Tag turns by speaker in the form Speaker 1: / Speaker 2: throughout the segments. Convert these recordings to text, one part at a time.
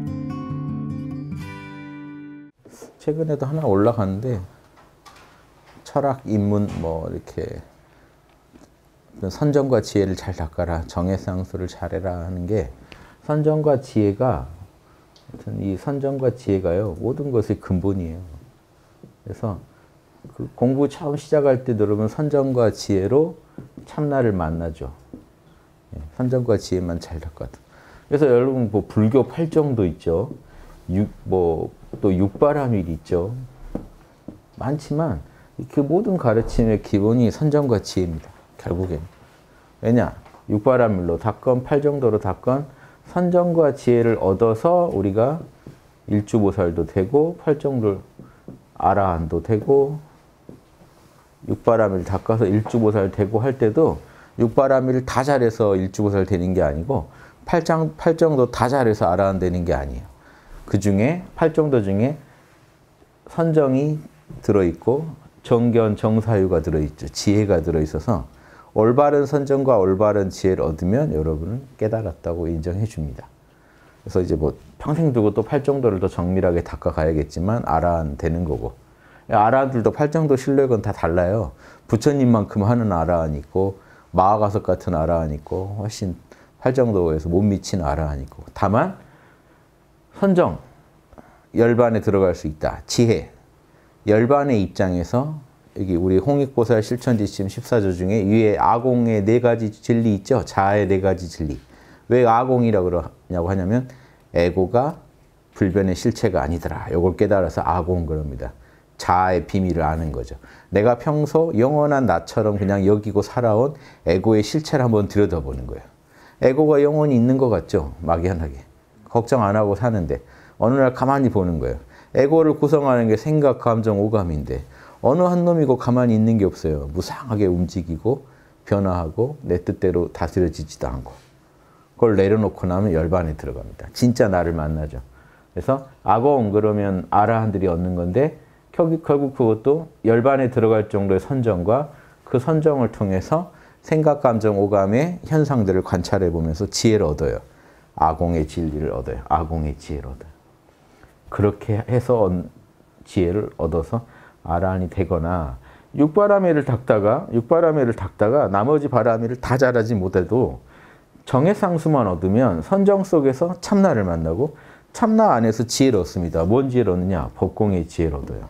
Speaker 1: 최근에도 하나 올라갔는데 철학, 인문 뭐 이렇게 선정과 지혜를 잘 닦아라, 정해상수를 잘해라 하는 게 선정과 지혜가 이 선정과 지혜가요 모든 것의 근본이에요. 그래서 그 공부 처음 시작할 때 여러분 선정과 지혜로 참나를 만나죠. 선정과 지혜만 잘 닦아도. 그래서 여러분 뭐 불교 팔정도 있죠. 또 육바라밀 있죠. 많지만 그 모든 가르침의 기본이 선정과 지혜입니다. 결국엔. 왜냐? 육바라밀로 닦건 팔정도로 닦건 선정과 지혜를 얻어서 우리가 일주보살도 되고 팔정도 아라한도 되고 육바라밀 닦아서 일주보살 되고 할 때도 육바라밀을 다 잘해서 일주보살 되는 게 아니고 팔정도 다 잘해서 아라한 되는 게 아니에요. 그 중에 팔정도 중에 선정이 들어있고 정견, 정사유가 들어있죠. 지혜가 들어있어서 올바른 선정과 올바른 지혜를 얻으면 여러분은 깨달았다고 인정해 줍니다. 그래서 이제 뭐 평생 두고 또 팔정도를 더 정밀하게 닦아가야겠지만 아라한 되는 거고. 아라한들도 팔정도 실력은 다 달라요. 부처님만큼 하는 아라한 있고 마하가석 같은 아라한 있고 훨씬 팔정도에서 못 미친 아라한 있고. 다만 선정, 열반에 들어갈 수 있다. 지혜, 열반의 입장에서 여기 우리 홍익보살 실천지침 14조 중에 위에 아공의 4가지 진리 있죠? 자아의 4가지 진리. 왜 아공이라고 그러냐고 하냐면 에고가 불변의 실체가 아니더라. 이걸 깨달아서 아공 그럽니다. 자아의 비밀을 아는 거죠. 내가 평소 영원한 나처럼 그냥 여기고 살아온 에고의 실체를 한번 들여다보는 거예요. 에고가 영원히 있는 것 같죠? 막연하게. 걱정 안 하고 사는데 어느 날 가만히 보는 거예요. 에고를 구성하는 게 생각, 감정, 오감인데 어느 한 놈이고 가만히 있는 게 없어요. 무상하게 움직이고 변화하고 내 뜻대로 다스려지지도 않고. 그걸 내려놓고 나면 열반에 들어갑니다. 진짜 나를 만나죠. 그래서 아공 그러면 아라한들이 얻는 건데 결국 그것도 열반에 들어갈 정도의 선정과 그 선정을 통해서 생각, 감정, 오감의 현상들을 관찰해 보면서 지혜를 얻어요. 아공의 진리를 얻어요. 아공의 지혜를 얻어요. 그렇게 해서 지혜를 얻어서 아라한이 되거나 육바라밀을 닦다가 나머지 바라밀을 다 잘하지 못해도 정해상수만 얻으면 선정 속에서 참나를 만나고 참나 안에서 지혜를 얻습니다. 뭔 지혜를 얻느냐? 법공의 지혜를 얻어요.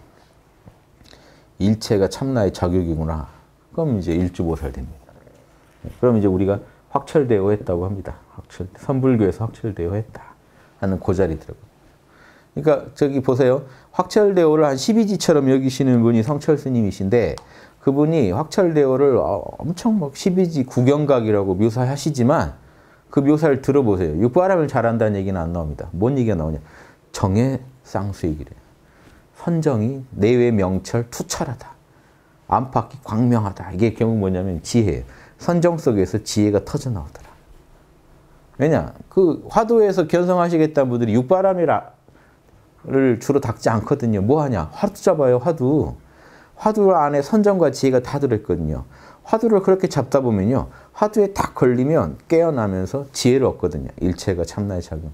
Speaker 1: 일체가 참나의 자격이구나. 그럼 이제 일주보살 됩니다. 그럼 이제 우리가 확철대오 했다고 합니다. 선불교에서 확철대오 했다 하는 그 자리 들어가요. 그러니까 저기 보세요. 확철대오를 한 12지처럼 여기시는 분이 성철 스님이신데 그분이 확철대오를 엄청 막 12지 구경각이라고 묘사하시지만 그 묘사를 들어보세요. 육바람을 잘한다는 얘기는 안 나옵니다. 뭔 얘기가 나오냐. 정해쌍수익이래요. 선정이 내외 명철 투철하다. 안팎이 광명하다. 이게 결국 뭐냐면 지혜예요. 선정 속에서 지혜가 터져 나오더라. 왜냐? 그 화두에서 견성하시겠다는 분들이 육바람을 주로 닦지 않거든요. 뭐 하냐? 화두 잡아요, 화두. 화두 안에 선정과 지혜가 다 들어있거든요. 화두를 그렇게 잡다 보면요. 화두에 딱 걸리면 깨어나면서 지혜를 얻거든요. 일체가 참나의 작용.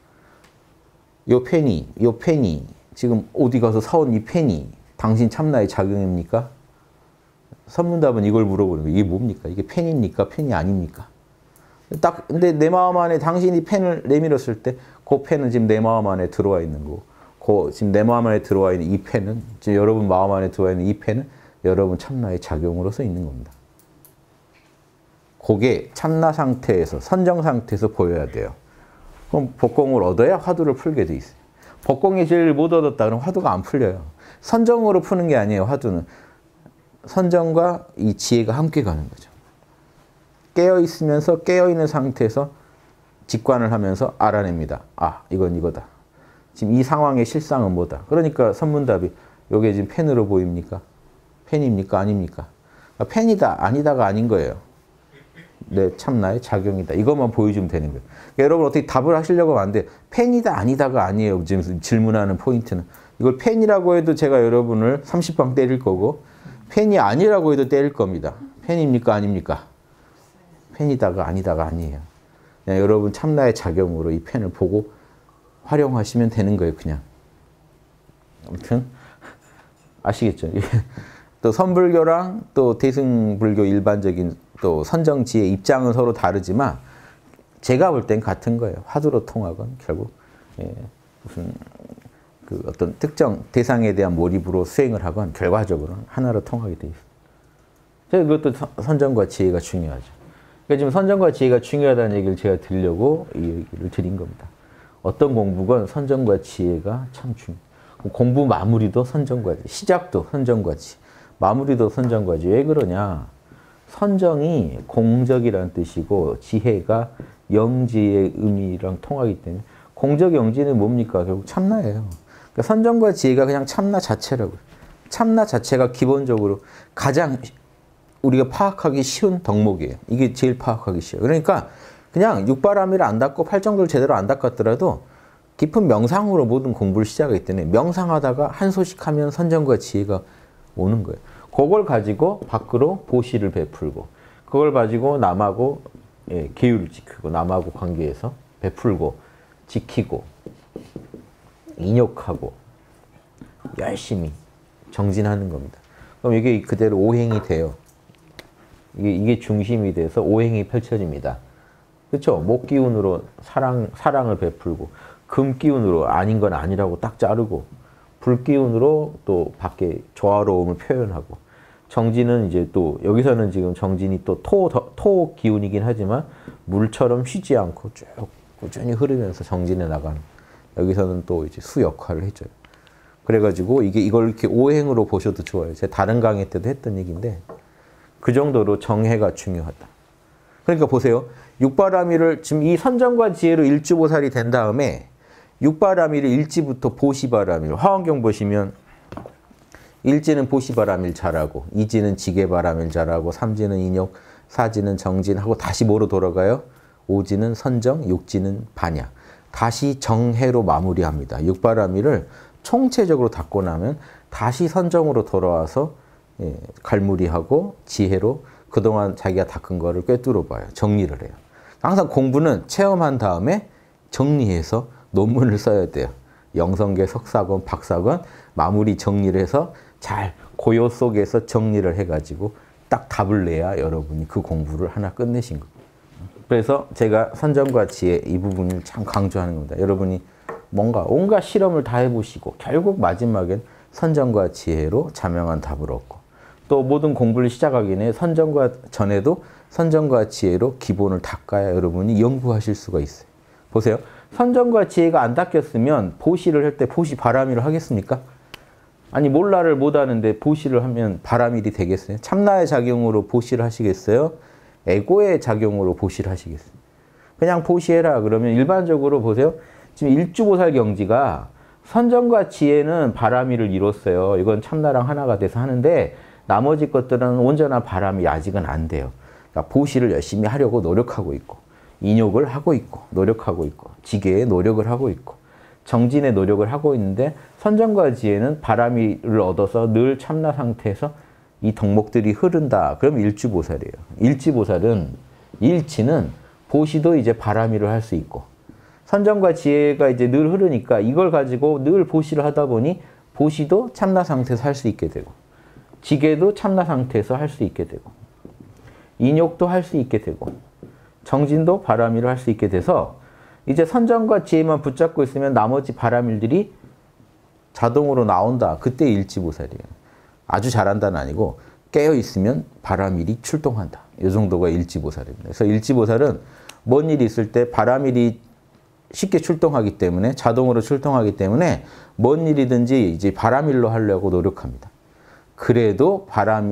Speaker 1: 요 펜이 지금 어디 가서 사온 이 펜이 당신 참나의 작용입니까? 선문답은 이걸 물어보는 거예요. 이게 뭡니까? 이게 펜입니까? 펜이 아닙니까? 딱 근데 내 마음 안에 당신이 펜을 내밀었을 때 그 펜은 지금 내 마음 안에 들어와 있는 거고 지금 내 마음 안에 들어와 있는 이 펜은 지금 여러분 마음 안에 들어와 있는 이 펜은 여러분 참나의 작용으로서 있는 겁니다. 그게 참나 상태에서 선정 상태에서 보여야 돼요. 그럼 법공을 얻어야 화두를 풀게 돼 있어요. 법공의 지혜를 못 얻었다 그러면 화두가 안 풀려요. 선정으로 푸는 게 아니에요. 화두는. 선정과 이 지혜가 함께 가는 거죠. 깨어있으면서 깨어있는 상태에서 직관을 하면서 알아냅니다. 아, 이건 이거다. 지금 이 상황의 실상은 뭐다. 그러니까 선문답이 이게 지금 펜으로 보입니까? 펜입니까? 아닙니까? 펜이다, 아니다가 아닌 거예요. 내 참나의 작용이다. 이것만 보여주면 되는 거예요. 그러니까 여러분 어떻게 답을 하시려고 하면 안 돼요. 펜이다, 아니다가 아니에요. 지금 질문하는 포인트는. 이걸 펜이라고 해도 제가 여러분을 30방 때릴 거고 펜이 아니라고 해도 때릴 겁니다. 펜입니까? 아닙니까? 펜이다가 아니다가 아니에요. 그냥 여러분 참나의 작용으로 이 펜을 보고 활용하시면 되는 거예요, 그냥. 아무튼 아시겠죠? 또 선불교랑 또 대승불교 일반적인 또 선정지의 입장은 서로 다르지만 제가 볼 땐 같은 거예요. 화두로 통하건 결국 무슨 그 어떤 특정 대상에 대한 몰입으로 수행을 하건 결과적으로는 하나로 통하게 돼 있어요. 그것도 선정과 지혜가 중요하죠. 그러니까 지금 선정과 지혜가 중요하다는 얘기를 제가 드리려고 이 얘기를 드린 겁니다. 어떤 공부건 선정과 지혜가 참 중요해요. 공부 마무리도 선정과 지혜, 시작도 선정과 지혜, 마무리도 선정과 지혜. 왜 그러냐? 선정이 공적이라는 뜻이고 지혜가 영지의 의미랑 통하기 때문에 공적 영지는 뭡니까? 결국 참나예요. 그러니까 선정과 지혜가 그냥 참나 자체라고요. 참나 자체가 기본적으로 가장 우리가 파악하기 쉬운 덕목이에요. 이게 제일 파악하기 쉬워요. 그러니까 그냥 육바라밀을 안 닦고 팔정도를 제대로 안 닦았더라도 깊은 명상으로 모든 공부를 시작하기 때문에 명상하다가 한 소식 하면 선정과 지혜가 오는 거예요. 그걸 가지고 밖으로 보시를 베풀고 그걸 가지고 남하고 계율을 지키고 남하고 관계에서 베풀고 지키고 인욕하고 열심히 정진하는 겁니다. 그럼 이게 그대로 오행이 돼요. 이게 중심이 돼서 오행이 펼쳐집니다. 그렇죠? 목 기운으로 사랑을 베풀고 금 기운으로 아닌 건 아니라고 딱 자르고 불 기운으로 또 밖에 조화로움을 표현하고 정진은 이제 또 여기서는 지금 정진이 또 토 기운이긴 하지만 물처럼 쉬지 않고 쭉 꾸준히 흐르면서 정진해 나가는 여기서는 또 이제 수 역할을 해줘요. 그래가지고 이걸 이렇게 오행으로 보셔도 좋아요. 제가 다른 강의 때도 했던 얘기인데 그 정도로 정해가 중요하다. 그러니까 보세요. 육바라밀을 지금 이 선정과 지혜로 일주보살이 된 다음에 육바라밀을 일지부터 보시바라밀 화엄경 보시면 일지는 보시바라밀 잘하고 이지는 지게바라밀 잘하고 삼지는 인욕 사지는 정진하고 다시 뭐로 돌아가요? 오지는 선정, 육지는 반야. 다시 정해로 마무리합니다. 육바라밀을 총체적으로 닦고 나면 다시 선정으로 돌아와서 갈무리하고 지혜로 그동안 자기가 닦은 거를 꿰뚫어 봐요. 정리를 해요. 항상 공부는 체험한 다음에 정리해서 논문을 써야 돼요. 영성계 석사건 박사건 마무리 정리를 해서 잘 고요 속에서 정리를 해가지고 딱 답을 내야 여러분이 그 공부를 하나 끝내신 거예요. 그래서 제가 선정과 지혜 이 부분을 참 강조하는 겁니다. 여러분이 뭔가 온갖 실험을 다 해보시고 결국 마지막엔 선정과 지혜로 자명한 답을 얻고 또 모든 공부를 시작하기 전에 선정과 전에도 선정과 지혜로 기본을 닦아야 여러분이 연구하실 수가 있어요. 보세요. 선정과 지혜가 안 닦였으면 보시를 할 때 보시 바라밀을 하겠습니까? 아니 몰라를 못하는데 보시를 하면 바라밀이 되겠어요? 참나의 작용으로 보시를 하시겠어요? 에고의 작용으로 보시를 하시겠어요? 그냥 보시해라 그러면 일반적으로 보세요. 지금 일주보살 경지가 선정과 지혜는 바라밀을 이뤘어요. 이건 참나랑 하나가 돼서 하는데 나머지 것들은 온전한 바람이 아직은 안 돼요. 그러니까 보시를 열심히 하려고 노력하고 있고 인욕을 하고 있고 노력하고 있고 지계에 노력을 하고 있고 정진에 노력을 하고 있는데 선정과 지혜는 바람을 얻어서 늘 참나 상태에서 이 덕목들이 흐른다. 그럼 일주보살이에요. 일지보살은 일치는 보시도 이제 바람이를 할 수 있고 선정과 지혜가 이제 늘 흐르니까 이걸 가지고 늘 보시를 하다 보니 보시도 참나 상태에서 할 수 있게 되고 지계도 참나 상태에서 할 수 있게 되고 인욕도 할 수 있게 되고 정진도 바라밀을 할 수 있게 돼서 이제 선정과 지혜만 붙잡고 있으면 나머지 바라밀들이 자동으로 나온다. 그때 일지보살이에요. 아주 잘한다는 아니고 깨어있으면 바라밀이 출동한다. 이 정도가 일지보살입니다. 그래서 일지보살은 뭔 일이 있을 때 바라밀이 쉽게 출동하기 때문에 자동으로 출동하기 때문에 뭔 일이든지 이제 바라밀로 하려고 노력합니다. 그래도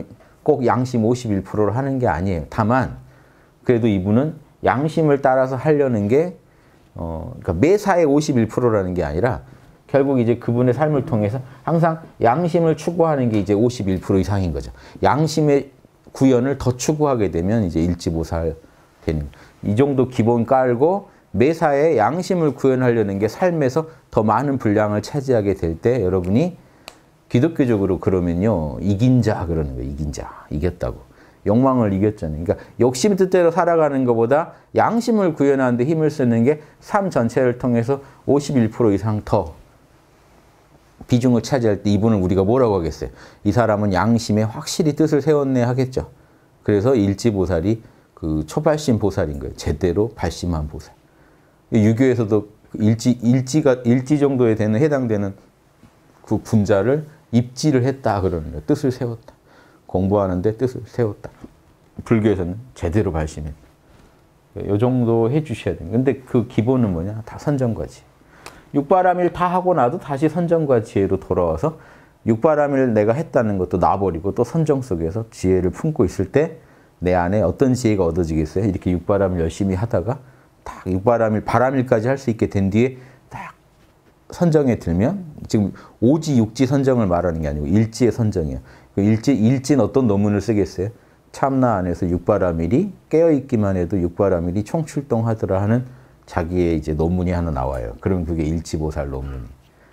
Speaker 1: 꼭 양심 51%를 하는 게 아니에요. 다만 그래도 이분은 양심을 따라서 하려는 게 그러니까 매사에 51%라는 게 아니라 결국 이제 그분의 삶을 통해서 항상 양심을 추구하는 게 이제 51% 이상인 거죠. 양심의 구현을 더 추구하게 되면 이제 일지보살 되는 이 정도 기본 깔고 매사에 양심을 구현하려는 게 삶에서 더 많은 분량을 차지하게 될 때 여러분이 기독교적으로 그러면요 이긴 자 그러는 거예요. 이긴 자 이겼다고. 욕망을 이겼잖아요. 그러니까 욕심 뜻대로 살아가는 것보다 양심을 구현하는 데 힘을 쓰는 게 삶 전체를 통해서 51% 이상 더 비중을 차지할 때 이분을 우리가 뭐라고 하겠어요? 이 사람은 양심에 확실히 뜻을 세웠네 하겠죠. 그래서 일지보살이 그 초발심 보살인 거예요. 제대로 발심한 보살. 유교에서도 일지 정도에 되는 해당되는 그 분자를 입지를 했다 그러는 거예요. 뜻을 세웠다. 공부하는데 뜻을 세웠다. 불교에서는 제대로 발심했다. 이 정도 해주셔야 돼요. 근데 그 기본은 뭐냐? 다 선정과지. 육바라밀 다 하고 나도 다시 선정과 지혜로 돌아와서 육바라밀 내가 했다는 것도 놔버리고 또 선정 속에서 지혜를 품고 있을 때 내 안에 어떤 지혜가 얻어지겠어요? 이렇게 육바라밀 열심히 하다가 딱 육바라밀, 바라밀까지 할 수 있게 된 뒤에 딱 선정에 들면 지금 오지, 육지 선정을 말하는 게 아니고 일지의 선정이에요. 일지는 어떤 논문을 쓰겠어요? 참나 안에서 육바라밀이 깨어있기만 해도 육바라밀이 총출동하더라 하는 자기의 이제 논문이 하나 나와요. 그러면 그게 일지보살 논문이에요.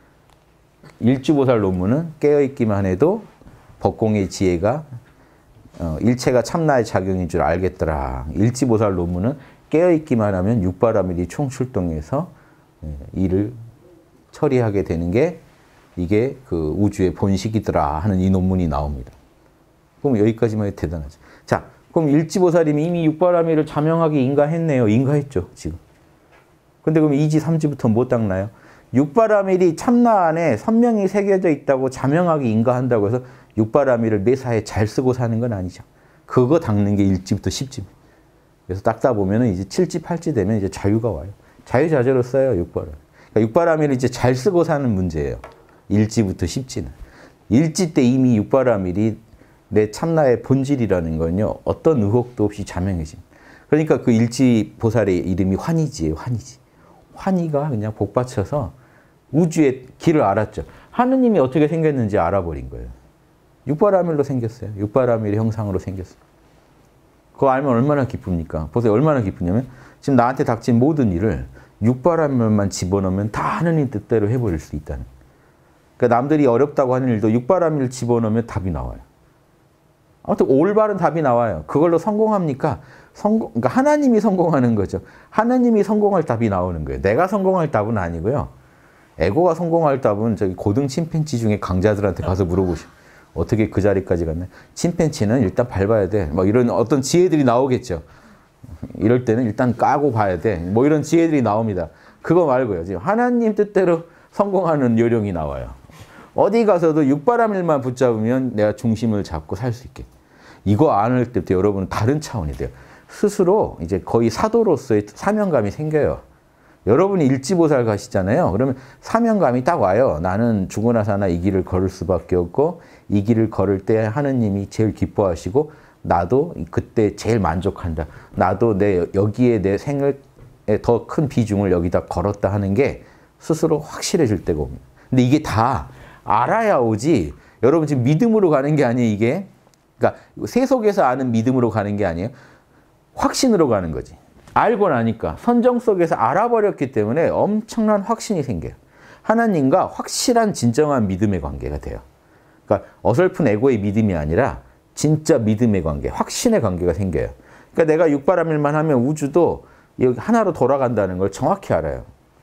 Speaker 1: 일지보살 논문은 깨어있기만 해도 법공의 지혜가 일체가 참나의 작용인 줄 알겠더라. 일지보살 논문은 깨어있기만 하면 육바라밀이 총출동해서 일을 처리하게 되는 게 이게 그 우주의 본식이더라 하는 이 논문이 나옵니다. 그럼 여기까지만 해도 대단하죠. 자, 그럼 일지보살님이 이미 육바라밀을 자명하게 인가했네요. 인가했죠, 지금. 근데 그럼 2지, 3지부터 뭐 닦나요? 육바라밀이 참나 안에 선명히 새겨져 있다고 자명하게 인가한다고 해서 육바라밀을 매사에 잘 쓰고 사는 건 아니죠. 그거 닦는 게 1지부터 10지. 그래서 닦다 보면 이제 7지, 8지 되면 이제 자유가 와요. 자유자재로 써요, 육바라밀. 그러니까 육바라밀을 이제 잘 쓰고 사는 문제예요. 1지부터 10지는. 1지 때 이미 육바라밀이 내 참나의 본질이라는 건요, 어떤 의혹도 없이 자명해집니다. 그러니까 그 일지 보살의 이름이 환희지예요, 환희지. 환희가 그냥 복받쳐서 우주의 길을 알았죠. 하느님이 어떻게 생겼는지 알아버린 거예요. 육바라밀로 생겼어요. 육바라밀의 형상으로 생겼어요. 그거 알면 얼마나 기쁩니까? 보세요. 얼마나 기쁘냐면 지금 나한테 닥친 모든 일을 육바라밀만 집어넣으면 다 하느님 뜻대로 해버릴 수 있다는. 그러니까 남들이 어렵다고 하는 일도 육바라밀 집어넣으면 답이 나와요. 아무튼 올바른 답이 나와요. 그걸로 성공합니까? 그러니까 하나님이 성공하는 거죠. 하나님이 성공할 답이 나오는 거예요. 내가 성공할 답은 아니고요. 에고가 성공할 답은 저기 고등 침팬지 중에 강자들한테 가서 물어보시오. 어떻게 그 자리까지 갔나? 침팬지는 일단 밟아야 돼. 뭐 이런 어떤 지혜들이 나오겠죠. 이럴 때는 일단 까고 봐야 돼. 뭐 이런 지혜들이 나옵니다. 그거 말고요. 지금 하나님 뜻대로 성공하는 요령이 나와요. 어디 가서도 육바라밀만 붙잡으면 내가 중심을 잡고 살 수 있게. 이거 안을 때부터 여러분은 다른 차원이 돼요. 스스로 이제 거의 사도로서의 사명감이 생겨요. 여러분이 일지보살 가시잖아요. 그러면 사명감이 딱 와요. 나는 죽으나 사나 이 길을 걸을 수밖에 없고 이 길을 걸을 때 하느님이 제일 기뻐하시고 나도 그때 제일 만족한다. 나도 여기에 내 생을 더 큰 비중을 여기다 걸었다 하는 게 스스로 확실해질 때가 옵니다. 근데 이게 다 알아야 오지. 여러분 지금 믿음으로 가는 게 아니에요, 이게. 그러니까 세속에서 아는 믿음으로 가는 게 아니에요. 확신으로 가는 거지. 알고 나니까 선정 속에서 알아버렸기 때문에 엄청난 확신이 생겨요. 하나님과 확실한 진정한 믿음의 관계가 돼요. 그러니까 어설픈 에고의 믿음이 아니라 진짜 믿음의 관계, 확신의 관계가 생겨요. 그러니까 내가 육바라밀만 하면 우주도 여기 하나로 돌아간다는 걸 정확히 알아요.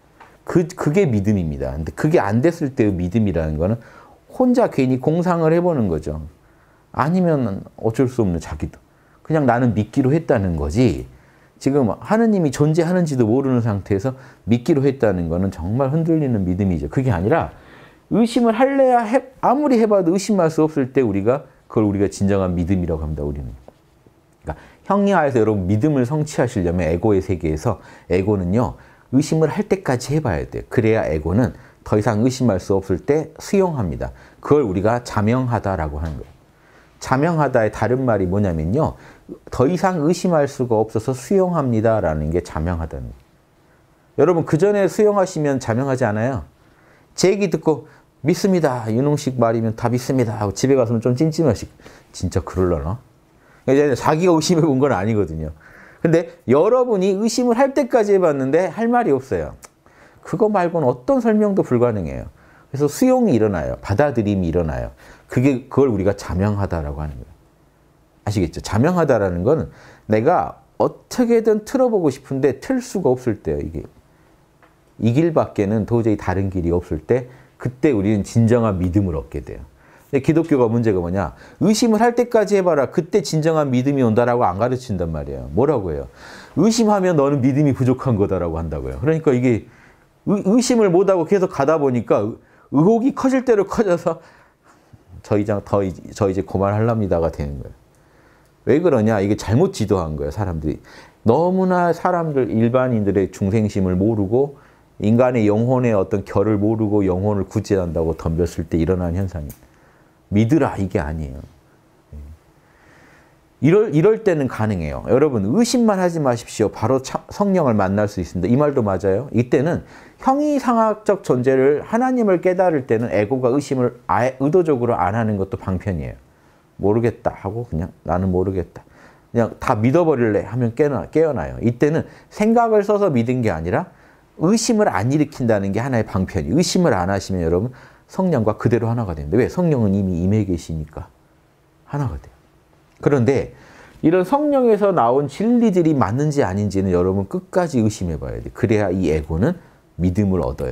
Speaker 1: 그게 믿음입니다. 근데 그게 안 됐을 때의 믿음이라는 거는 혼자 괜히 공상을 해보는 거죠. 아니면 어쩔 수 없는 자기도. 그냥 나는 믿기로 했다는 거지. 지금 하느님이 존재하는지도 모르는 상태에서 믿기로 했다는 거는 정말 흔들리는 믿음이죠. 그게 아니라 의심을 할래야 아무리 해봐도 의심할 수 없을 때 그걸 우리가 진정한 믿음이라고 합니다. 우리는. 그러니까 형이하에서 여러분 믿음을 성취하시려면 에고의 세계에서 에고는요. 의심을 할 때까지 해봐야 돼요. 그래야 에고는 더 이상 의심할 수 없을 때 수용합니다. 그걸 우리가 자명하다라고 하는 거예요. 자명하다의 다른 말이 뭐냐면요. 더 이상 의심할 수가 없어서 수용합니다라는 게 자명하다는 거예요. 여러분 그전에 수용하시면 자명하지 않아요? 제 얘기 듣고 믿습니다. 윤홍식 말이면 다 믿습니다. 하고 집에 가서는 좀 찜찜하시고 진짜 그럴려나? 자기가 의심해 본 건 아니거든요. 근데 여러분이 의심을 할 때까지 해봤는데 할 말이 없어요. 그거 말고는 어떤 설명도 불가능해요. 그래서 수용이 일어나요. 받아들임이 일어나요. 그걸 우리가 자명하다라고 하는 거예요. 아시겠죠? 자명하다라는 거는 내가 어떻게든 틀어보고 싶은데 틀 수가 없을 때요. 이게. 이 길밖에는 도저히 다른 길이 없을 때 그때 우리는 진정한 믿음을 얻게 돼요. 근데 기독교가 문제가 뭐냐? 의심을 할 때까지 해봐라. 그때 진정한 믿음이 온다라고 안 가르친단 말이에요. 뭐라고 해요? 의심하면 너는 믿음이 부족한 거다라고 한다고요. 그러니까 이게 의심을 못하고 계속 가다 보니까 의혹이 커질 대로 커져서 저 이제 그만하랍니다가 되는 거예요. 왜 그러냐? 이게 잘못 지도한 거예요. 사람들이. 너무나 일반인들의 중생심을 모르고 인간의 영혼의 어떤 결을 모르고 영혼을 구제한다고 덤볐을 때 일어나는 현상이에요. 믿으라 이게 아니에요. 이럴 때는 가능해요. 여러분 의심만 하지 마십시오. 바로 성령을 만날 수 있습니다. 이 말도 맞아요. 이때는 형이상학적 존재를 하나님을 깨달을 때는 에고가 의심을 의도적으로 안 하는 것도 방편이에요. 모르겠다 하고 그냥 나는 모르겠다. 그냥 다 믿어버릴래 하면 깨어나요. 이때는 생각을 써서 믿은 게 아니라 의심을 안 일으킨다는 게 하나의 방편이에요. 의심을 안 하시면 여러분 성령과 그대로 하나가 됩니다. 왜? 성령은 이미 임해 계시니까 하나가 돼요. 그런데 이런 성령에서 나온 진리들이 맞는지 아닌지는 여러분 끝까지 의심해 봐야 돼요. 그래야 이 에고는 믿음을 얻어요.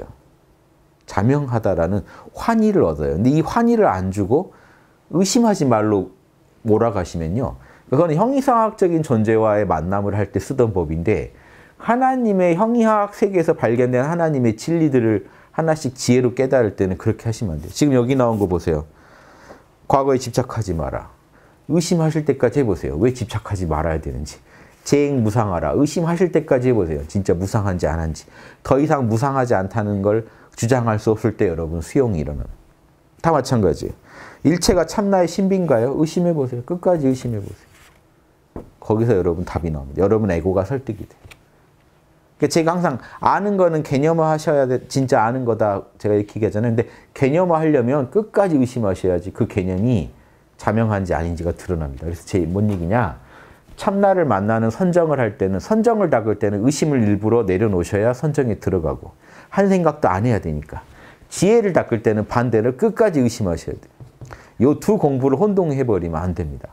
Speaker 1: 자명하다라는 환희를 얻어요. 근데 이 환희를 안 주고 의심하지 말로 몰아가시면요. 그건 형이상학적인 존재와의 만남을 할 때 쓰던 법인데 하나님의 형이학 세계에서 발견된 하나님의 진리들을 하나씩 지혜로 깨달을 때는 그렇게 하시면 안 돼요. 지금 여기 나온 거 보세요. 과거에 집착하지 마라. 의심하실 때까지 해보세요. 왜 집착하지 말아야 되는지. 재행무상하라. 의심하실 때까지 해보세요. 진짜 무상한지 안 한지. 더 이상 무상하지 않다는 걸 주장할 수 없을 때 여러분 수용이 일어나요. 다 마찬가지예요. 일체가 참나의 신비인가요? 의심해보세요. 끝까지 의심해보세요. 거기서 여러분 답이 나옵니다. 여러분 에고가 설득이 돼요. 그러니까 제가 항상 아는 거는 개념화 하셔야 돼. 진짜 아는 거다. 제가 이렇게 얘기하잖아요. 근데 개념화 하려면 끝까지 의심하셔야지 그 개념이 자명한지 아닌지가 드러납니다. 그래서 제 뭔 얘기냐. 참나를 만나는 선정을 할 때는 선정을 닦을 때는 의심을 일부러 내려놓으셔야 선정에 들어가고 한 생각도 안 해야 되니까. 지혜를 닦을 때는 반대로 끝까지 의심하셔야 돼요. 이 두 공부를 혼동해버리면 안 됩니다.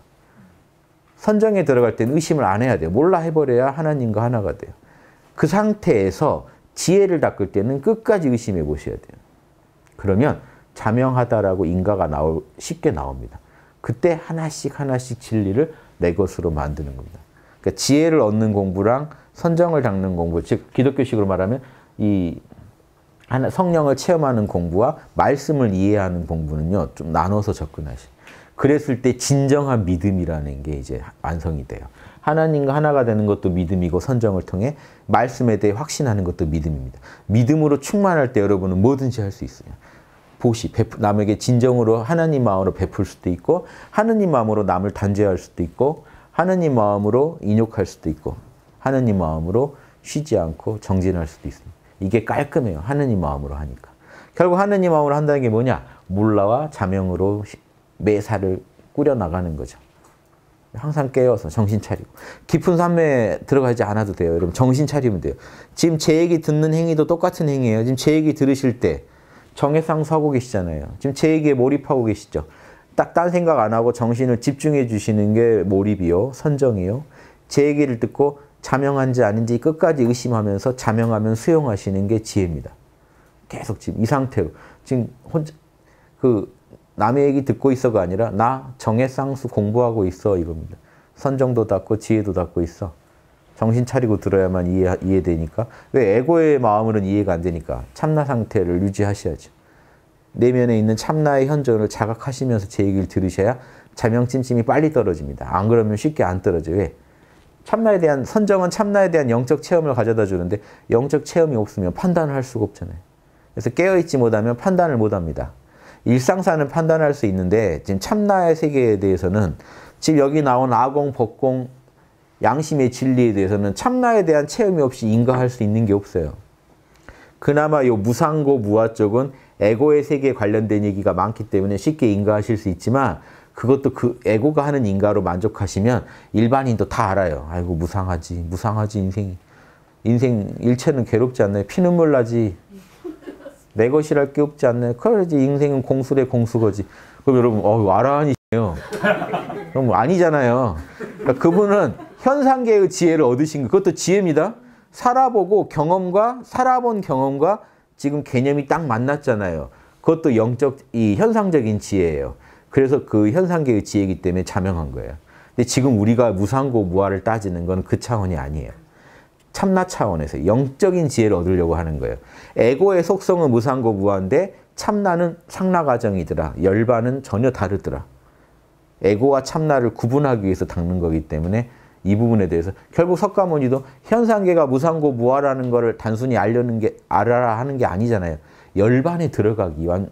Speaker 1: 선정에 들어갈 때는 의심을 안 해야 돼요. 몰라 해버려야 하나님과 하나가 돼요. 그 상태에서 지혜를 닦을 때는 끝까지 의심해 보셔야 돼요. 그러면 자명하다라고 인가가 쉽게 나옵니다. 그때 하나씩 진리를 내 것으로 만드는 겁니다. 그러니까 지혜를 얻는 공부랑 선정을 닦는 공부, 즉 기독교식으로 말하면 이 성령을 체험하는 공부와 말씀을 이해하는 공부는요, 좀 나눠서 접근하시죠. 그랬을 때 진정한 믿음이라는 게 이제 완성이 돼요. 하나님과 하나가 되는 것도 믿음이고 선정을 통해 말씀에 대해 확신하는 것도 믿음입니다. 믿음으로 충만할 때 여러분은 뭐든지 할 수 있어요. 남에게 진정으로 하나님 마음으로 베풀 수도 있고 하나님 마음으로 남을 단죄할 수도 있고 하나님 마음으로 인욕할 수도 있고 하나님 마음으로 쉬지 않고 정진할 수도 있습니다. 이게 깔끔해요. 하나님 마음으로 하니까. 결국 하나님 마음으로 한다는 게 뭐냐? 몰라와 자명으로 매사를 꾸려나가는 거죠. 항상 깨어서 정신 차리고. 깊은 삶에 들어가지 않아도 돼요. 여러분 정신 차리면 돼요. 지금 제 얘기 듣는 행위도 똑같은 행위예요. 지금 제 얘기 들으실 때 정해상수하고 계시잖아요. 지금 제 얘기에 몰입하고 계시죠. 딱 딴 생각 안 하고 정신을 집중해 주시는 게 몰입이요. 선정이요. 제 얘기를 듣고 자명한지 아닌지 끝까지 의심하면서 자명하면 수용하시는 게 지혜입니다. 계속 지금 이 상태로. 지금 혼자 남의 얘기 듣고 있어가 아니라 나 정해상수 공부하고 있어 이겁니다. 선정도 닦고 지혜도 닦고 있어. 정신 차리고 들어야만 이해되니까. 왜? 에고의 마음으로는 이해가 안 되니까. 참나 상태를 유지하셔야죠. 내면에 있는 참나의 현존을 자각하시면서 제 얘기를 들으셔야 자명찜찜이 빨리 떨어집니다. 안 그러면 쉽게 안 떨어져요. 왜? 선정은 참나에 대한 영적 체험을 가져다 주는데 영적 체험이 없으면 판단을 할 수가 없잖아요. 그래서 깨어있지 못하면 판단을 못합니다. 일상사는 판단할 수 있는데 지금 참나의 세계에 대해서는 지금 여기 나온 아공, 법공, 양심의 진리에 대해서는 참나에 대한 체험이 없이 인가할 수 있는 게 없어요. 그나마 이 무상고 무아 쪽은 에고의 세계에 관련된 얘기가 많기 때문에 쉽게 인가하실 수 있지만 그것도 그 에고가 하는 인가로 만족하시면 일반인도 다 알아요. 아이고 무상하지 인생이. 인생 일체는 괴롭지 않나요? 피눈물 나지. 내 것이랄 게 없지 않나요? 그래야지 인생은 공수래 공수거지. 그럼 여러분 와라하니시네요. 그럼 아니잖아요. 그러니까 그분은 현상계의 지혜를 얻으신 거, 그것도 지혜입니다. 살아본 경험과 지금 개념이 딱 만났잖아요. 그것도 이 현상적인 지혜예요. 그래서 그 현상계의 지혜이기 때문에 자명한 거예요. 근데 지금 우리가 무상고 무아를 따지는 건 그 차원이 아니에요. 참나 차원에서 영적인 지혜를 얻으려고 하는 거예요. 에고의 속성은 무상고 무아인데 참나는 상라과정이더라. 열반은 전혀 다르더라. 에고와 참나를 구분하기 위해서 닦는 거기 때문에 이 부분에 대해서 결국 석가모니도 현상계가 무상고 무아라는 거를 단순히 알아라 하는 게 아니잖아요. 열반에 들어가기 위한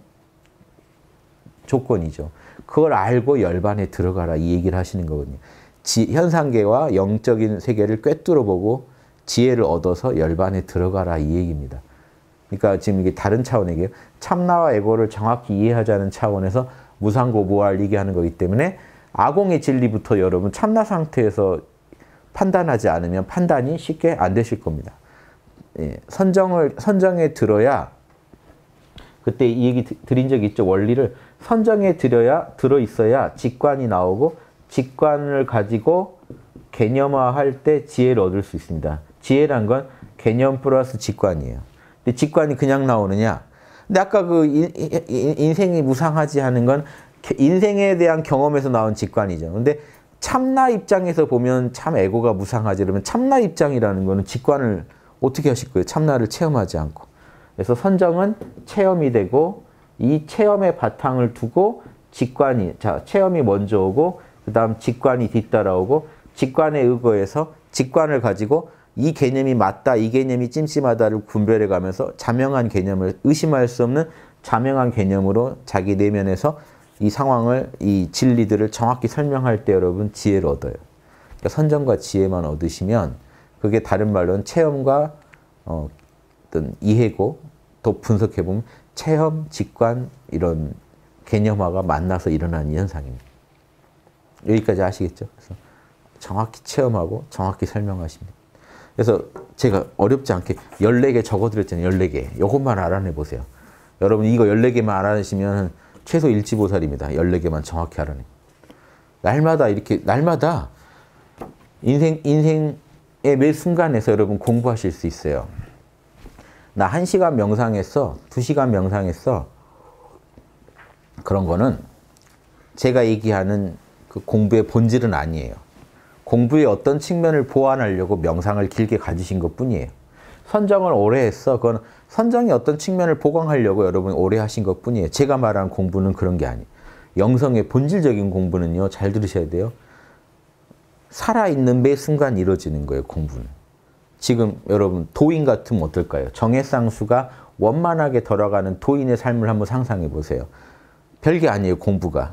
Speaker 1: 조건이죠. 그걸 알고 열반에 들어가라 이 얘기를 하시는 거거든요. 현상계와 영적인 세계를 꿰뚫어 보고 지혜를 얻어서 열반에 들어가라 이 얘기입니다. 그러니까 지금 이게 다른 차원이에요. 참나와 에고를 정확히 이해하자는 차원에서 무상고 무아를 얘기하는 거기 때문에 아공의 진리부터 여러분 참나 상태에서 판단하지 않으면 판단이 쉽게 안 되실 겁니다. 예, 선정에 들어야 그때 이 얘기 드린 적 있죠. 원리를 선정에 들어있어야 직관이 나오고 직관을 가지고 개념화할 때 지혜를 얻을 수 있습니다. 지혜란 건 개념 플러스 직관이에요. 근데 직관이 그냥 나오느냐? 근데 아까 그 인생이 무상하지 하는 건 인생에 대한 경험에서 나온 직관이죠. 근데 참나 입장에서 보면 참 에고가 무상하지 그러면 참나 입장이라는 거는 직관을 어떻게 하실 거예요? 참나를 체험하지 않고. 그래서 선정은 체험이 되고 이 체험의 바탕을 두고 체험이 먼저 오고 그 다음 직관이 뒤따라오고 직관에 의거해서 직관을 가지고 이 개념이 맞다, 이 개념이 찜찜하다를 분별해 가면서 자명한 개념을 의심할 수 없는 자명한 개념으로 자기 내면에서 이 상황을, 이 진리들을 정확히 설명할 때 여러분 지혜를 얻어요. 그러니까 선정과 지혜만 얻으시면 그게 다른 말로는 체험과 어떤 이해고 또 분석해보면 체험, 직관 이런 개념화가 만나서 일어나는 현상입니다. 여기까지 아시겠죠? 그래서 정확히 체험하고 정확히 설명하십니다. 그래서 제가 어렵지 않게 14개 적어드렸잖아요. 14개. 이것만 알아내보세요. 여러분 이거 14개만 알아내시면 최소 일지보살입니다. 14개만 정확히 알아내. 날마다 인생의 매 순간에서 여러분 공부하실 수 있어요. 나 1시간 명상했어. 2시간 명상했어. 그런 거는 제가 얘기하는 그 공부의 본질은 아니에요. 공부의 어떤 측면을 보완하려고 명상을 길게 가지신 것 뿐이에요. 선정을 오래 했어. 그건 선정의 어떤 측면을 보강하려고 여러분 오래 하신 것 뿐이에요. 제가 말한 공부는 그런 게 아니에요. 영성의 본질적인 공부는요. 잘 들으셔야 돼요. 살아있는 매 순간 이루어지는 거예요. 공부는. 지금 여러분 도인 같으면 어떨까요? 정해상수가 원만하게 돌아가는 도인의 삶을 한번 상상해 보세요. 별게 아니에요. 공부가.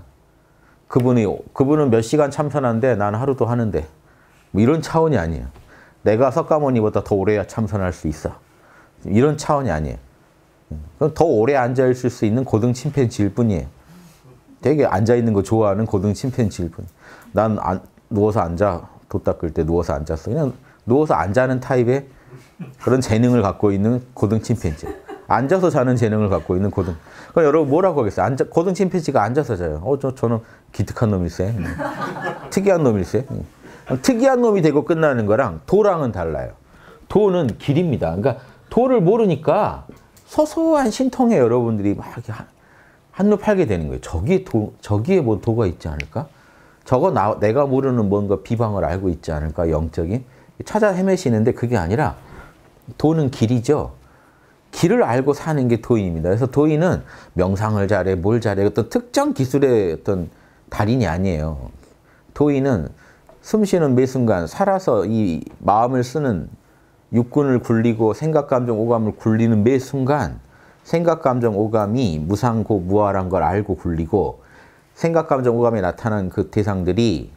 Speaker 1: 그분은 몇 시간 참선하는데 나는 하루도 하는데 뭐 이런 차원이 아니에요. 내가 석가모니보다 더 오래 참선할 수 있어. 이런 차원이 아니에요. 그럼 더 오래 앉아있을 수 있는 고등 침팬지일 뿐이에요. 되게 앉아있는 거 좋아하는 고등 침팬지일 뿐. 난 누워서 앉아. 도 닦을 때 누워서 앉았어. 그냥 누워서 안 자는 타입의 그런 재능을 갖고 있는 고등 침팬지. 앉아서 자는 재능을 갖고 있는 고등. 그럼 여러분 뭐라고 하겠어요? 고등 침팬지가 앉아서 자요. 저는 기특한 놈일세. 특이한 놈일세. 특이한 놈이 되고 끝나는 거랑 도랑은 달라요. 도는 길입니다. 그러니까 도를 모르니까 소소한 신통에 여러분들이 막 한눈 팔게 되는 거예요. 저기에 뭐 도가 있지 않을까? 내가 모르는 뭔가 비방을 알고 있지 않을까? 영적인. 찾아 헤매시는데 그게 아니라 도는 길이죠. 길을 알고 사는 게 도인입니다. 그래서 도인은 명상을 잘해, 뭘 잘해, 어떤 특정 기술의 어떤 달인이 아니에요. 도인은 숨쉬는 매 순간 살아서 이 마음을 쓰는 육군을 굴리고 생각, 감정, 오감을 굴리는 매 순간 생각, 감정, 오감이 무상고 무아란 걸 알고 굴리고 생각, 감정, 오감에 나타난 그 대상들이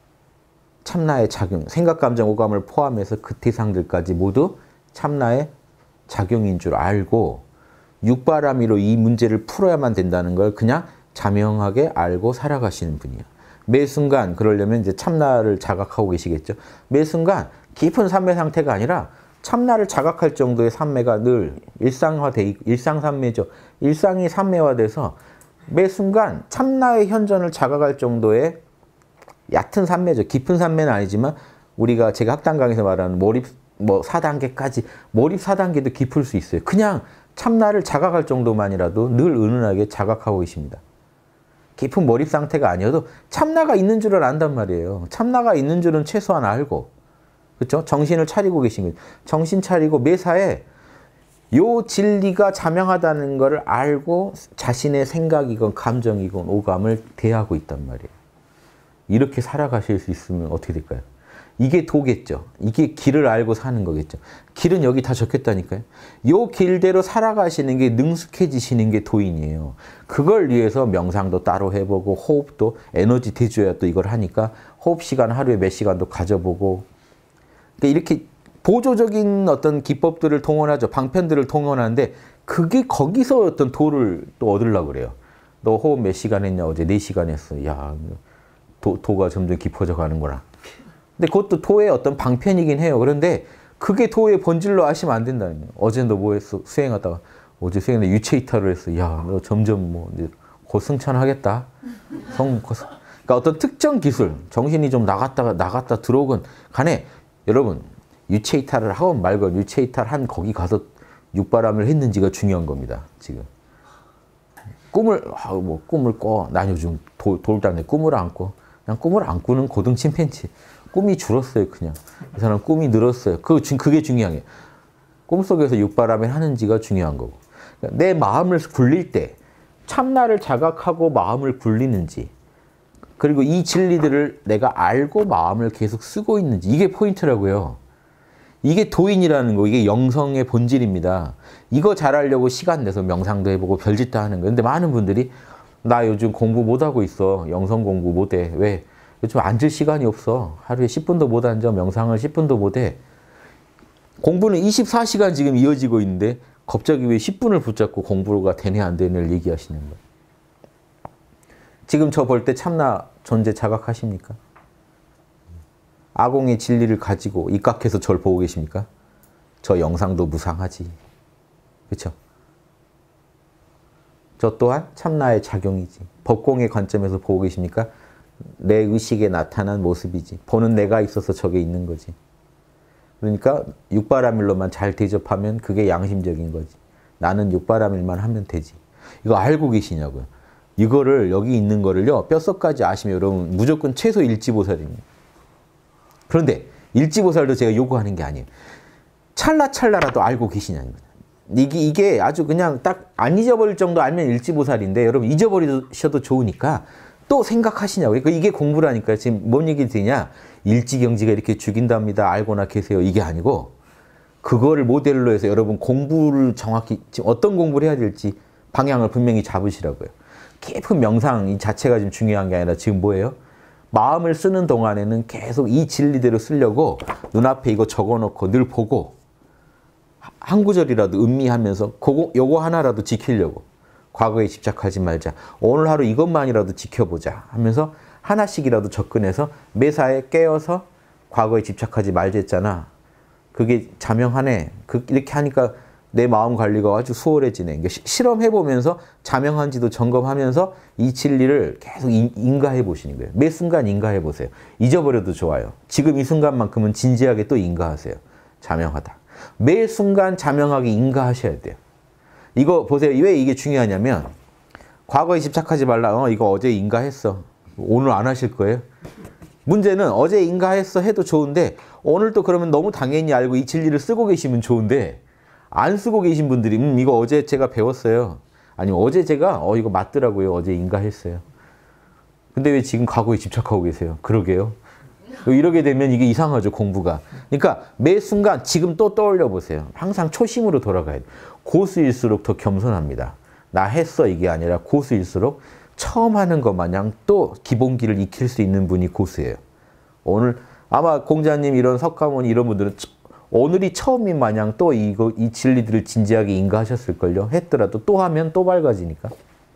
Speaker 1: 참나의 작용, 생각, 감정, 오감을 포함해서 그 대상들까지 모두 참나의 작용인 줄 알고 육바라미로 이 문제를 풀어야만 된다는 걸 그냥 자명하게 알고 살아가시는 분이에요. 매 순간 그러려면 이제 참나를 자각하고 계시겠죠. 매 순간 깊은 삼매 상태가 아니라 참나를 자각할 정도의 삼매가 늘 일상화돼 있고 일상삼매죠. 일상이 삼매화돼서 매 순간 참나의 현존을 자각할 정도의 얕은 산매죠. 깊은 산매는 아니지만 우리가 제가 학당 강에서 말하는 몰입 뭐 4단계까지 몰입 4단계도 깊을 수 있어요. 그냥 참나를 자각할 정도만이라도 늘 은은하게 자각하고 계십니다. 깊은 몰입 상태가 아니어도 참나가 있는 줄을 안단 말이에요. 참나가 있는 줄은 최소한 알고, 그렇죠? 정신을 차리고 계신 거예요. 정신 차리고 매사에 요 진리가 자명하다는 것을 알고 자신의 생각이건 감정이건 오감을 대하고 있단 말이에요. 이렇게 살아가실 수 있으면 어떻게 될까요? 이게 도겠죠. 이게 길을 알고 사는 거겠죠. 길은 여기 다 적혔다니까요. 요 길대로 살아가시는 게 능숙해지시는 게 도인이에요. 그걸 위해서 명상도 따로 해보고 호흡도 에너지 대줘야 또 이걸 하니까 호흡 시간 하루에 몇 시간도 가져보고, 그러니까 이렇게 보조적인 어떤 기법들을 동원하죠. 방편들을 동원하는데 그게 거기서 어떤 도를 또 얻으려고 그래요. 너 호흡 몇 시간 했냐? 어제 4시간 했어. 야, 도가 점점 깊어져 가는구나. 근데 그것도 도의 어떤 방편이긴 해요. 그런데 그게 도의 본질로 아시면 안 된다는 거예요. 어제 너 뭐 했어? 수행하다가 어제 수행했는데 유체 이탈을 했어. 야, 너 점점 뭐 이제 곧 승천하겠다. 그러니까 어떤 특정 기술, 정신이 좀 나갔다 들어오건 간에 여러분 유체 이탈을 하건 말건 유체 이탈한 거기 가서 육바람을 했는지가 중요한 겁니다. 지금 꿈을 꿔. 난 요즘 돌담에 꿈을 안 꿔. 그냥 꿈을 안 꾸는 고등 침팬지. 꿈이 줄었어요, 그냥. 이 사람 꿈이 늘었어요. 그게 중요한 게. 꿈속에서 육바람을 하는지가 중요한 거고. 내 마음을 굴릴 때 참나를 자각하고 마음을 굴리는지, 그리고 이 진리들을 내가 알고 마음을 계속 쓰고 있는지, 이게 포인트라고요. 이게 도인이라는 거, 이게 영성의 본질입니다. 이거 잘하려고 시간 내서 명상도 해보고 별짓 다 하는 거예요. 근데 많은 분들이 나 요즘 공부 못하고 있어. 영성 공부 못해. 왜? 요즘 앉을 시간이 없어. 하루에 10분도 못 앉아. 명상을 10분도 못해. 공부는 24시간 지금 이어지고 있는데 갑자기 왜 10분을 붙잡고 공부가 되네 안 되네를 얘기하시는 거예요. 지금 저 볼 때 참나 존재 자각하십니까? 아공의 진리를 가지고 입각해서 저를 보고 계십니까? 저 영상도 무상하지. 그렇죠? 저 또한 참나의 작용이지. 법공의 관점에서 보고 계십니까? 내 의식에 나타난 모습이지. 보는 내가 있어서 저게 있는 거지. 그러니까 육바라밀로만 잘 대접하면 그게 양심적인 거지. 나는 육바라밀만 하면 되지. 이거 알고 계시냐고요. 이거를 여기 있는 거를요. 뼛속까지 아시면 여러분 무조건 최소 일지보살입니다. 그런데 일지보살도 제가 요구하는 게 아니에요. 찰나찰나라도 알고 계시냐는 거죠. 이게 아주 그냥 딱 안 잊어버릴 정도 알면 일지보살인데 여러분 잊어버리셔도 좋으니까 또 생각하시냐고. 그러니까 이게 공부라니까요. 지금 뭔 얘기 드리냐. 일지경지가 이렇게 죽인답니다. 알고나 계세요. 이게 아니고 그거를 모델로 해서 여러분 공부를 정확히 지금 어떤 공부를 해야 될지 방향을 분명히 잡으시라고요. 깊은 명상 이 자체가 지금 중요한 게 아니라 지금 뭐예요? 마음을 쓰는 동안에는 계속 이 진리대로 쓰려고 눈앞에 이거 적어놓고 늘 보고 한 구절이라도 음미하면서 요거 하나라도 지키려고 과거에 집착하지 말자. 오늘 하루 이것만이라도 지켜보자 하면서 하나씩이라도 접근해서 매사에 깨어서 과거에 집착하지 말자 했잖아. 그게 자명하네. 이렇게 하니까 내 마음 관리가 아주 수월해지네. 실험해보면서 자명한지도 점검하면서 이 진리를 계속 인가해 보시는 거예요. 매 순간 인가해 보세요. 잊어버려도 좋아요. 지금 이 순간만큼은 진지하게 또 인가하세요. 자명하다. 매 순간 자명하게 인가하셔야 돼요. 이거 보세요. 왜 이게 중요하냐면 과거에 집착하지 말라. 이거 어제 인가했어. 오늘 안 하실 거예요? 문제는 어제 인가했어 해도 좋은데 오늘 또 그러면 너무 당연히 알고 이 진리를 쓰고 계시면 좋은데 안 쓰고 계신 분들이 이거 어제 제가 배웠어요. 아니면 어제 제가 이거 맞더라고요. 어제 인가했어요. 근데 왜 지금 과거에 집착하고 계세요? 그러게요. 이러게 되면 이게 이상하죠. 공부가. 그러니까 매 순간 지금 또 떠올려 보세요. 항상 초심으로 돌아가야 돼요. 고수일수록 더 겸손합니다. 나 했어 이게 아니라 고수일수록 처음 하는 것 마냥 또 기본기를 익힐 수 있는 분이 고수예요. 오늘 아마 공자님 이런 석가모니 이런 분들은 오늘이 처음인 마냥 또 이 진리들을 진지하게 인가하셨을걸요. 했더라도 또 하면 또 밝아지니까.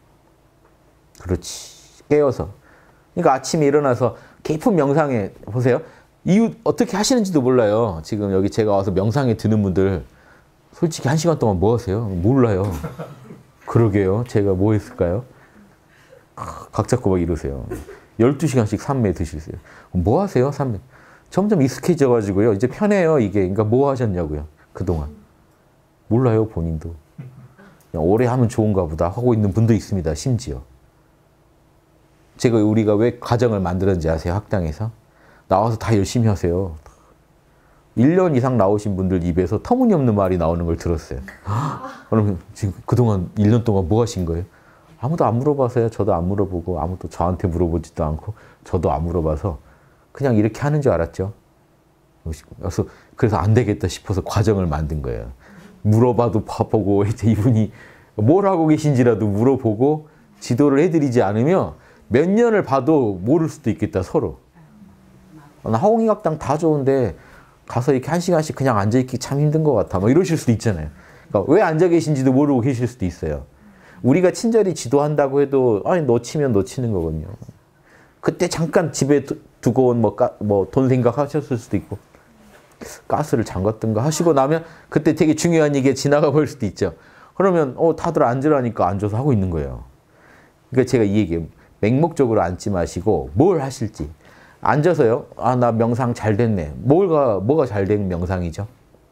Speaker 1: 그렇지. 깨어서. 그러니까 아침에 일어나서 깊은 명상에 보세요. 이유 어떻게 하시는지도 몰라요. 지금 여기 제가 와서 명상에 드는 분들 솔직히 1시간 동안 뭐 하세요? 몰라요. 그러게요. 제가 뭐 했을까요? 각 잡고 막 이러세요. 12시간씩 삼매 드시세요. 뭐 하세요? 삼매. 점점 익숙해져가지고요. 이제 편해요, 이게. 그러니까 뭐 하셨냐고요, 그동안. 몰라요, 본인도. 그냥 오래 하면 좋은가 보다 하고 있는 분도 있습니다, 심지어. 우리가 왜 과정을 만들었는지 아세요, 학당에서? 나와서 다 열심히 하세요. 1년 이상 나오신 분들 입에서 터무니없는 말이 나오는 걸 들었어요. 그러면 지금 그동안 1년 동안 뭐 하신 거예요? 아무도 안 물어봐서요. 저도 안 물어보고 아무도 저한테 물어보지도 않고 저도 안 물어봐서 그냥 이렇게 하는 줄 알았죠. 그래서 안 되겠다 싶어서 과정을 만든 거예요. 물어봐도 봐보고 이제 이분이 뭘 하고 계신지라도 물어보고 지도를 해드리지 않으면 몇 년을 봐도 모를 수도 있겠다, 서로. 나 화공의학당 다 좋은데 가서 이렇게 1시간씩 그냥 앉아있기 참 힘든 것 같아. 뭐 이러실 수도 있잖아요. 그러니까 왜 앉아 계신지도 모르고 계실 수도 있어요. 우리가 친절히 지도한다고 해도 아니 놓치면 놓치는 거거든요. 그때 잠깐 집에 두고 온 뭐 돈 생각하셨을 수도 있고 가스를 잠갔든가 하시고 나면 그때 되게 중요한 얘기가 지나가 버릴 수도 있죠. 그러면 다들 앉으라니까 앉아서 하고 있는 거예요. 그러니까 제가 이 얘기예요. 맹목적으로 앉지 마시고 뭘 하실지. 앉아서요. 아, 나 명상 잘 됐네. 뭐가 잘 된 명상이죠?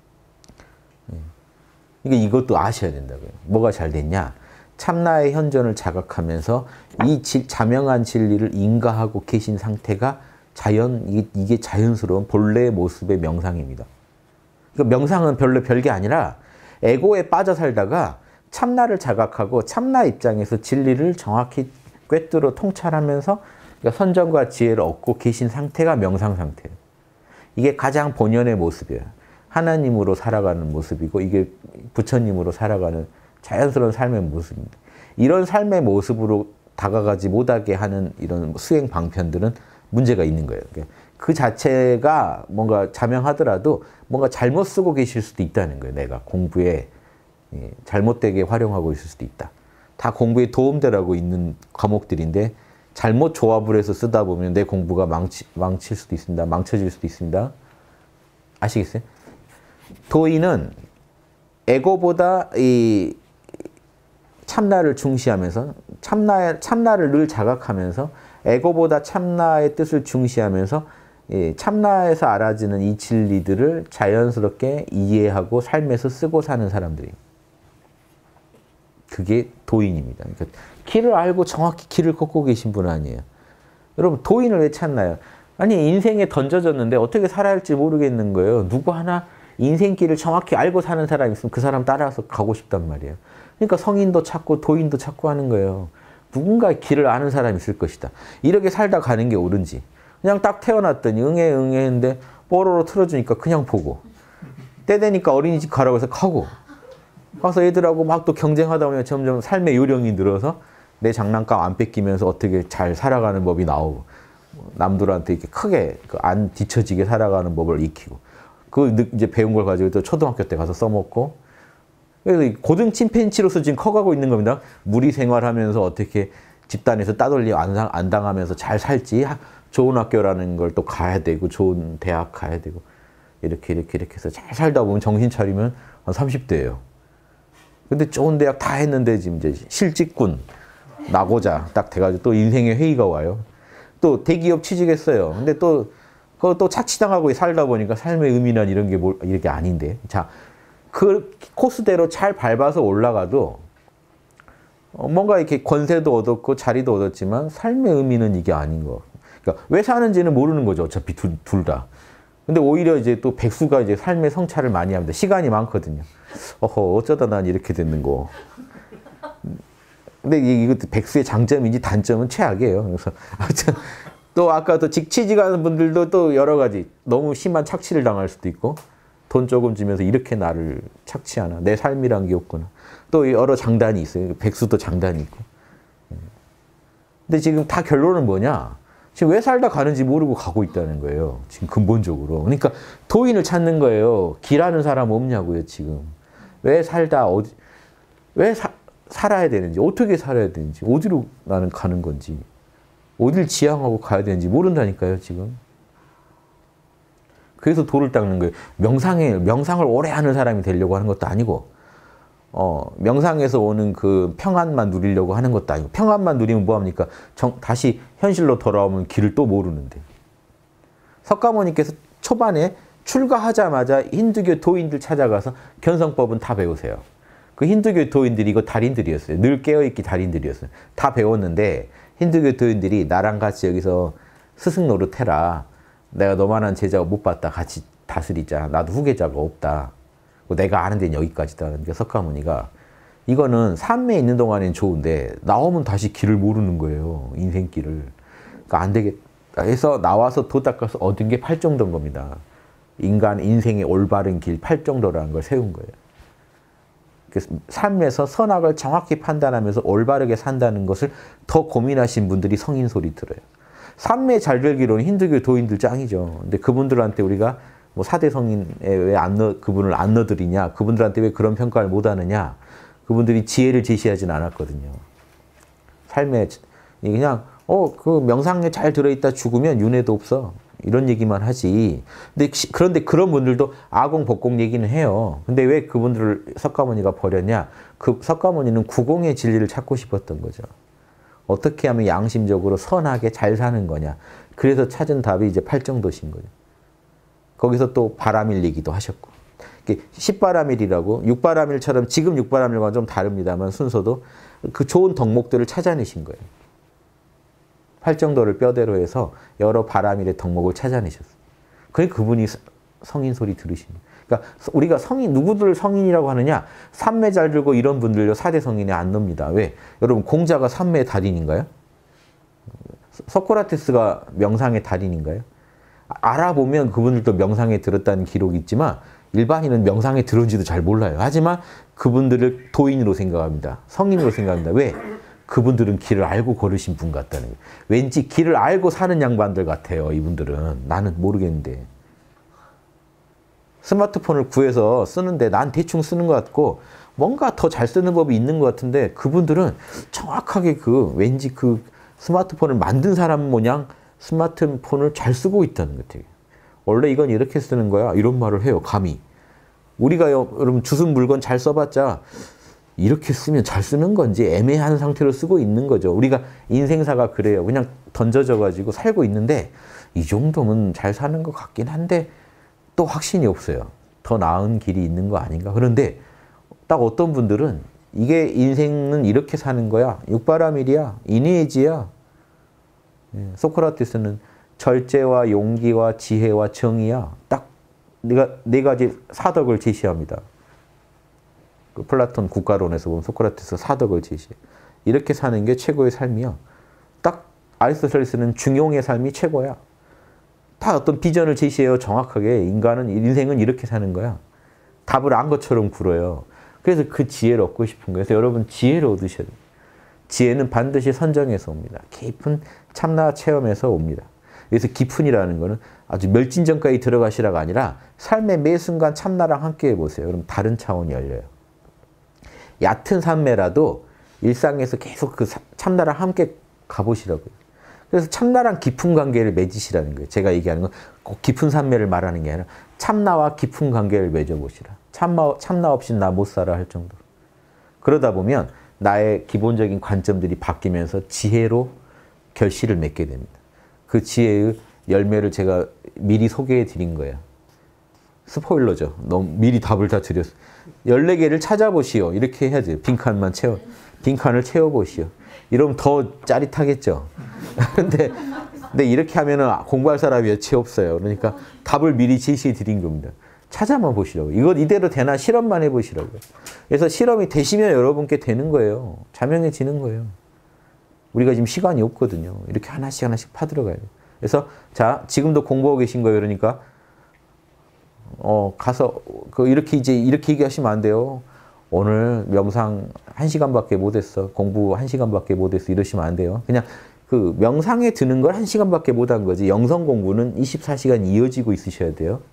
Speaker 1: 그러니까 이것도 아셔야 된다고요. 뭐가 잘 됐냐? 참나의 현존을 자각하면서 이 자명한 진리를 인가하고 계신 상태가 이게 자연스러운 본래의 모습의 명상입니다. 그러니까 명상은 별게 아니라 에고에 빠져 살다가 참나를 자각하고 참나 입장에서 진리를 정확히 꿰뚫어 통찰하면서 그러니까 선정과 지혜를 얻고 계신 상태가 명상 상태예요. 이게 가장 본연의 모습이에요. 하나님으로 살아가는 모습이고 이게 부처님으로 살아가는 자연스러운 삶의 모습입니다. 이런 삶의 모습으로 다가가지 못하게 하는 이런 수행 방편들은 문제가 있는 거예요. 그 자체가 뭔가 자명하더라도 뭔가 잘못 쓰고 계실 수도 있다는 거예요. 내가 공부에 잘못되게 활용하고 있을 수도 있다. 다 공부에 도움되라고 있는 과목들인데 잘못 조합을 해서 쓰다 보면 내 공부가 망칠 수도 있습니다. 망쳐질 수도 있습니다. 아시겠어요? 도인은 에고보다 이 참나를 중시하면서 참나를 늘 자각하면서 에고보다 참나의 뜻을 중시하면서 참나에서 알아지는 이 진리들을 자연스럽게 이해하고 삶에서 쓰고 사는 사람들이. 그게 도인입니다. 그러니까 길을 알고 정확히 길을 걷고 계신 분 아니에요. 여러분 도인을 왜 찾나요? 아니 인생에 던져졌는데 어떻게 살아야 할지 모르겠는 거예요. 누구 하나 인생길을 정확히 알고 사는 사람이 있으면 그 사람 따라서 가고 싶단 말이에요. 그러니까 성인도 찾고 도인도 찾고 하는 거예요. 누군가 길을 아는 사람이 있을 것이다. 이렇게 살다 가는 게 옳은지. 그냥 딱 태어났더니 응애 했는데 뽀로로 틀어주니까 그냥 보고 때 되니까 어린이집 가라고 해서 가고 가서 애들하고 막 또 경쟁하다 보면 점점 삶의 요령이 늘어서 내 장난감 안 뺏기면서 어떻게 잘 살아가는 법이 나오고 남들한테 이렇게 크게 안 뒤처지게 살아가는 법을 익히고 그 이제 배운 걸 가지고 또 초등학교 때 가서 써먹고 그래서 고등 침팬지로서 지금 커가고 있는 겁니다. 무리 생활하면서 어떻게 집단에서 따돌림 안 당하면서 잘 살지 좋은 학교라는 걸 또 가야 되고 좋은 대학 가야 되고 이렇게 해서 잘 살다 보면 정신 차리면 한 30대예요. 근데 좋은 대학 다 했는데 지금 이제 실직군 나고자 딱 돼가지고 또 인생의 회의가 와요. 또 대기업 취직했어요. 근데 또 그거 또 착취당하고 살다 보니까 삶의 의미란 이런 게 이게 아닌데. 자, 그 코스대로 잘 밟아서 올라가도 뭔가 이렇게 권세도 얻었고 자리도 얻었지만 삶의 의미는 이게 아닌 거. 그러니까 왜 사는지는 모르는 거죠. 어차피 둘 다. 근데 오히려 이제 또 백수가 이제 삶의 성찰을 많이 합니다. 시간이 많거든요. 어쩌다 난 이렇게 됐는 거. 근데 이것도 백수의 장점인지 단점은 최악이에요. 그래서 또 아까 또 취직하는 분들도 또 여러 가지 너무 심한 착취를 당할 수도 있고 돈 조금 주면서 이렇게 나를 착취하나 내 삶이란 게 없구나. 또 여러 장단이 있어요. 백수도 장단이 있고. 근데 지금 다 결론은 뭐냐? 지금 왜 살다 가는지 모르고 가고 있다는 거예요. 지금 근본적으로. 그러니까 도인을 찾는 거예요. 길하는 사람 없냐고요, 지금. 왜 살다 살아야 되는지, 어떻게 살아야 되는지, 어디로 나는 가는 건지, 어딜 지향하고 가야 되는지 모른다니까요, 지금. 그래서 도를 닦는 거예요. 명상을 오래 하는 사람이 되려고 하는 것도 아니고, 명상에서 오는 그 평안만 누리려고 하는 것도 아니고 평안만 누리면 뭐합니까? 다시 현실로 돌아오면 길을 또 모르는데. 석가모니께서 초반에 출가하자마자 힌두교 도인들 찾아가서 견성법은 다 배우세요. 그 힌두교 도인들이 이거 달인들이었어요. 늘 깨어있기 달인들이었어요. 다 배웠는데 힌두교 도인들이 나랑 같이 여기서 스승 노릇해라. 내가 너만한 제자 못 봤다. 같이 다스리자. 나도 후계자가 없다. 내가 아는 데는 여기까지다. 그러니까 석가모니가 이거는 산매에 있는 동안엔 좋은데 나오면 다시 길을 모르는 거예요. 인생길을. 그러니까 안 되겠다 해서 나와서 도 닦아서 얻은 게 팔정도인 겁니다. 인간 인생의 올바른 길 팔정도라는 걸 세운 거예요. 그래서 삶에서 선악을 정확히 판단하면서 올바르게 산다는 것을 더 고민하신 분들이 성인 소리 들어요. 삶에 잘 되기로는 힌두교 도인들 짱이죠. 근데 그분들한테 우리가 뭐 4대 성인에 왜 그분을 안 넣어드리냐, 그분들한테 왜 그런 평가를 못 하느냐, 그분들이 지혜를 제시하진 않았거든요. 삶에 그냥 그 명상에 잘 들어있다 죽으면 윤회도 없어. 이런 얘기만 하지. 그런데 그런 분들도 아공, 법공 얘기는 해요. 근데 왜 그분들을 석가모니가 버렸냐? 그 석가모니는 구공의 진리를 찾고 싶었던 거죠. 어떻게 하면 양심적으로 선하게 잘 사는 거냐. 그래서 찾은 답이 이제 팔정도신 거죠. 거기서 또 바라밀 얘기도 하셨고. 10바라밀이라고 6바라밀처럼 지금 6바라밀과는 좀 다릅니다만 순서도 그 좋은 덕목들을 찾아내신 거예요. 팔정도를 뼈대로 해서 여러 바라밀의 덕목을 찾아내셨어요. 그러니까 그분이 성인 소리 들으십니다. 그러니까 우리가 누구들 성인이라고 하느냐? 삼매 잘 들고 이런 분들요 4대 성인에 안 넣습니다. 왜? 여러분 공자가 삼매의 달인인가요? 소크라테스가 명상의 달인인가요? 알아보면 그분들도 명상에 들었다는 기록이 있지만 일반인은 명상에 들은지도 잘 몰라요. 하지만 그분들을 도인으로 생각합니다. 성인으로 생각합니다. 왜? 그분들은 길을 알고 걸으신 분 같다는 거예요. 왠지 길을 알고 사는 양반들 같아요. 이분들은. 나는 모르겠는데. 스마트폰을 구해서 쓰는데 난 대충 쓰는 것 같고 뭔가 더 잘 쓰는 법이 있는 것 같은데 그분들은 정확하게 왠지 그 스마트폰을 만든 사람 모양 스마트폰을 잘 쓰고 있다는 것 같아요. 원래 이건 이렇게 쓰는 거야. 이런 말을 해요. 감히. 우리가 여러분 주순 물건 잘 써봤자 이렇게 쓰면 잘 쓰는 건지 애매한 상태로 쓰고 있는 거죠. 우리가 인생사가 그래요. 그냥 던져져 가지고 살고 있는데 이 정도면 잘 사는 것 같긴 한데 또 확신이 없어요. 더 나은 길이 있는 거 아닌가. 그런데 딱 어떤 분들은 이게 인생은 이렇게 사는 거야. 육바라밀이야. 이니에지야. 소크라테스는 절제와 용기와 지혜와 정의야. 딱 네 가지 사덕을 제시합니다. 그 플라톤 국가론에서 보면 소크라테스 사덕을 제시해. 이렇게 사는 게 최고의 삶이야. 딱 아리스토텔레스는 중용의 삶이 최고야. 다 어떤 비전을 제시해요. 정확하게. 인생은 이렇게 사는 거야. 답을 안 것처럼 굴어요. 그래서 그 지혜를 얻고 싶은 거예요. 그래서 여러분 지혜를 얻으셔야 돼요. 지혜는 반드시 선정에서 옵니다. 깊은 참나 체험에서 옵니다. 그래서 깊은이라는 거는 아주 멸진전까지 들어가시라가 아니라 삶의 매 순간 참나랑 함께 해보세요. 그럼 다른 차원이 열려요. 얕은 산매라도 일상에서 계속 그 참나랑 함께 가보시라고요. 그래서 참나랑 깊은 관계를 맺으시라는 거예요. 제가 얘기하는 건 꼭 깊은 산매를 말하는 게 아니라 참나와 깊은 관계를 맺어보시라. 참나 없이는 나 못 살아 할 정도로. 그러다 보면 나의 기본적인 관점들이 바뀌면서 지혜로 결실을 맺게 됩니다. 그 지혜의 열매를 제가 미리 소개해 드린 거예요. 스포일러죠. 너무 미리 답을 다 드렸어요. 14개를 찾아보시오. 이렇게 해야죠. 빈칸을 채워보시오. 이러면 더 짜릿하겠죠. 근데 이렇게 하면은 공부할 사람이 여치 없어요. 그러니까 답을 미리 제시해 드린 겁니다. 찾아만 보시라고요. 이거 이대로 되나 실험만 해보시라고요. 그래서 실험이 되시면 여러분께 되는 거예요. 자명해지는 거예요. 우리가 지금 시간이 없거든요. 이렇게 하나씩 파들어가야 돼요. 그래서 자, 지금도 공부하고 계신 거예요. 그러니까 가서 이렇게 얘기하시면 안 돼요. 오늘 명상 1시간밖에 못했어. 공부 1시간밖에 못했어. 이러시면 안 돼요. 그냥 그 명상에 드는 걸 1시간밖에 못한 거지. 영성 공부는 24시간 이어지고 있으셔야 돼요.